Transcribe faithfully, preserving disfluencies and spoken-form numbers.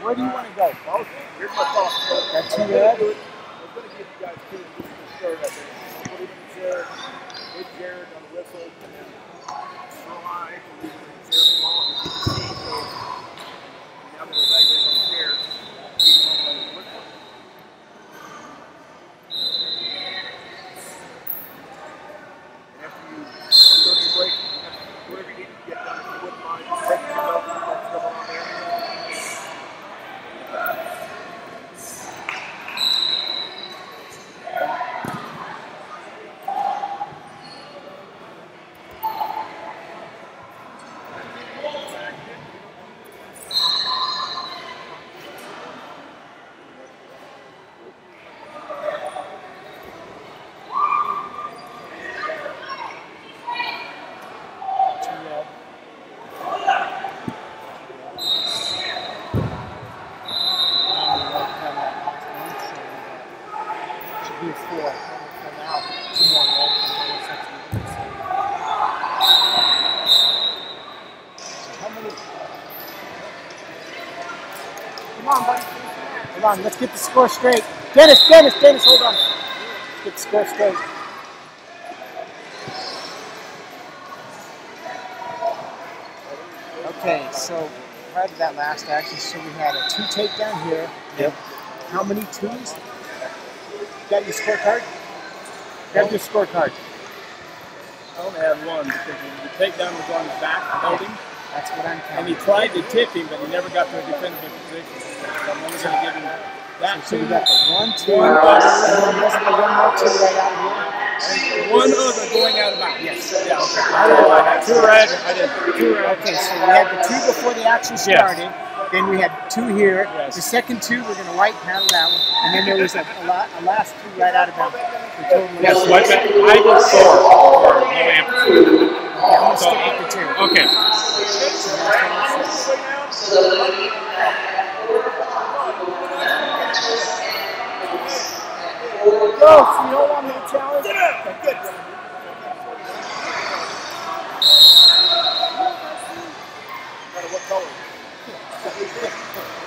Where do you want to go? Both. Here's my thought. That two red? I was going to give you guys two to start, I think. Put it in the chair, with Jared on the whistle, and then so high, leave it in the chair for long. You can see, so now that we're evaluating on the chair, leave them on the whistle. And after you start your break, whatever you need to get done, if you wouldn't mind, just take some up, put that stuff on there. Come on, buddy. Hold on, let's get the score straight. Dennis, Dennis, Dennis, hold on. Let's get the score straight. Okay, so prior to that last action, so we had a two takedown here. Yep. How many twos? Got your scorecard? Got your scorecard. I only had one because the takedown was on his back, held him. That's what I'm counting. And he tried to tip him, but he never got to a defensive position. So I'm only going to give him that so, so two. we got the one, two, One and other. wasn't the one more two right out here? And one other going out of bounds. Yes. Yeah, okay. I don't know. I had two red. I did two red. Okay, so we had the two before the action started. Yes. Then we had two here. Yes. The second two, we're going to white panel that one. And then there was a, a, la a last two right out of bounds. Yes, white panel. I did four for no amplitude. Okay, I'm going to stick with the two. Okay. Go, so you don't want me to challenge? Okay, good. What color?